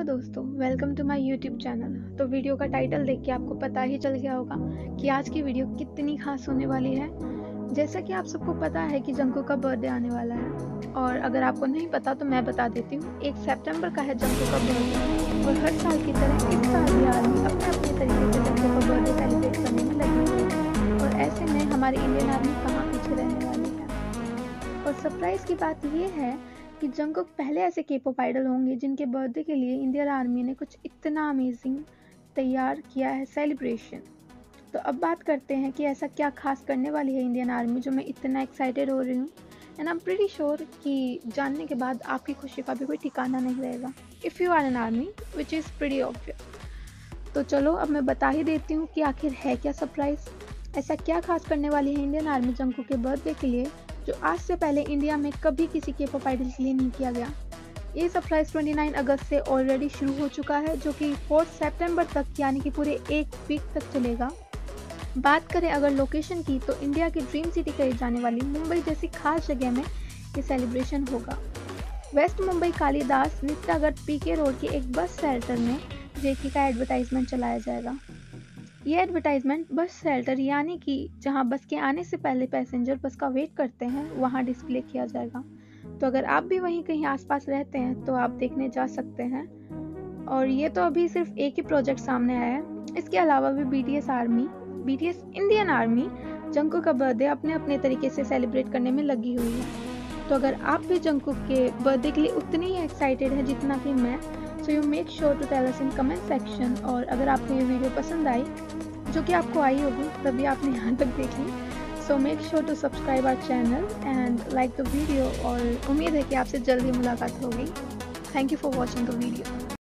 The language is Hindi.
दोस्तों, welcome to my YouTube channel. तो वीडियो का टाइटल देख के आपको पता ही चल गया होगा कि आज की वीडियो कितनी खास होने वाली है। जैसा कि आप सबको पता है कि जंगकुक का बर्थडे आने वाला है, और अगर आपको नहीं पता तो मैं बता देती हूँ। 1 सितंबर का है जंगकुक का बर्थडे, और हर साल की तरह इस साल भी आर्मी अपने अपने तरीके से जंगकुक का बर्थडे सेलिब्रेट करने में लगी हुई है। और ऐसे में हमारी इंडियन आर्मी कहाँ पीछे रहने वाली है। और सरप्राइज की बात ये है कि जंगकुक पहले ऐसे के-पॉप आइडल होंगे जिनके बर्थडे के लिए इंडियन आर्मी ने कुछ इतना अमेजिंग तैयार किया है सेलिब्रेशन। तो अब बात करते हैं कि ऐसा क्या खास करने वाली है इंडियन आर्मी जो मैं इतना एक्साइटेड हो रही हूँ। And I am pretty sure कि जानने के बाद आपकी खुशी का भी कोई ठिकाना नहीं रहेगा if you are an army, which is pretty obvious. तो चलो अब मैं बता ही देती हूँ कि आखिर है क्या सरप्राइज। ऐसा क्या खास करने वाली है इंडियन आर्मी जंगकुक के बर्थडे के लिए जो आज से पहले इंडिया में कभी किसी के-पॉप आइडल के लिए नहीं किया गया। ये सरप्राइज 29 अगस्त से ऑलरेडी शुरू हो चुका है, जो कि 4 सितंबर तक यानी कि पूरे 1 वीक तक चलेगा। बात करें अगर लोकेशन की, तो इंडिया की ड्रीम सिटी कही जाने वाली मुंबई जैसी खास जगह में ये सेलिब्रेशन होगा। West Mumbai Kalidas Nityagarh PK road के एक बस शेल्टर में जेके का एडवर्टाइजमेंट चलाया जाएगा। ये एडवर्टाइजमेंट बस शेल्टर यानी कि जहां बस के आने से पहले पैसेंजर बस का वेट करते हैं वहां डिस्प्ले किया जाएगा। तो अगर आप भी वहीं कहीं आसपास रहते हैं तो आप देखने जा सकते हैं। और ये तो अभी सिर्फ एक ही प्रोजेक्ट सामने आया है, इसके अलावा भी बीटीएस इंडियन आर्मी जंगकुक का बर्थडे अपने अपने तरीके से सेलिब्रेट करने में लगी हुई है। तो अगर आप भी जंगकुक के बर्थडे के लिए उतनी ही एक्साइटेड हैं जितना कि मैं, so you make sure to tell us in comment section. और अगर आपको ये वीडियो पसंद आई, जो कि आपको आई होगी तभी आपने यहाँ तक देख ली, so make sure to subscribe our channel and like the video. और उम्मीद है कि आपसे जल्दी मुलाकात होगी। Thank you for watching the video.